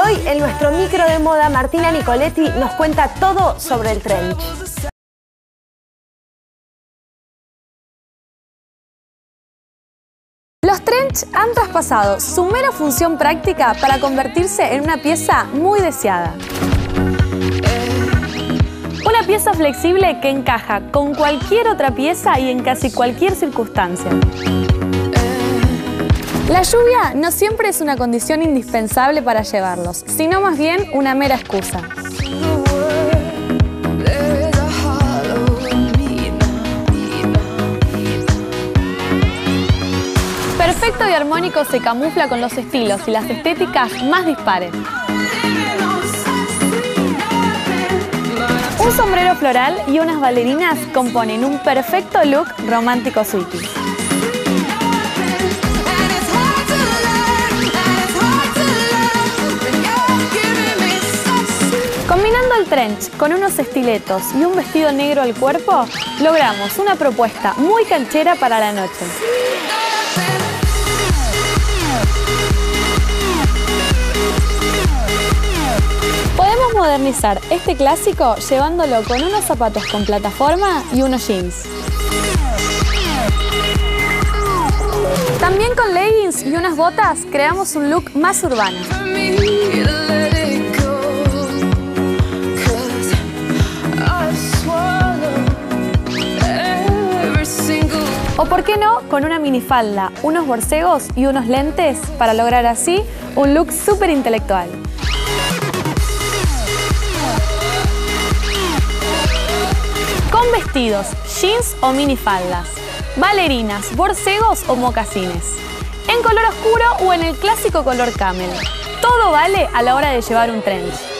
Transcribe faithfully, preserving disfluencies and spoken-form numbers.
Hoy en nuestro micro de moda, Martina Nicoletti nos cuenta todo sobre el trench. Los trench han traspasado su mera función práctica para convertirse en una pieza muy deseada. Una pieza flexible que encaja con cualquier otra pieza y en casi cualquier circunstancia. La lluvia no siempre es una condición indispensable para llevarlos, sino más bien una mera excusa. Perfecto y armónico se camufla con los estilos y las estéticas más dispares. Un sombrero floral y unas bailarinas componen un perfecto look romántico sweetie. Combinando el trench con unos estiletos y un vestido negro al cuerpo, logramos una propuesta muy canchera para la noche. Podemos modernizar este clásico llevándolo con unos zapatos con plataforma y unos jeans. También con leggings y unas botas creamos un look más urbano. O por qué no, con una minifalda, unos borcegos y unos lentes para lograr así un look súper intelectual. Con vestidos, jeans o minifaldas, bailarinas, borcegos o mocasines. En color oscuro o en el clásico color camel. Todo vale a la hora de llevar un trench.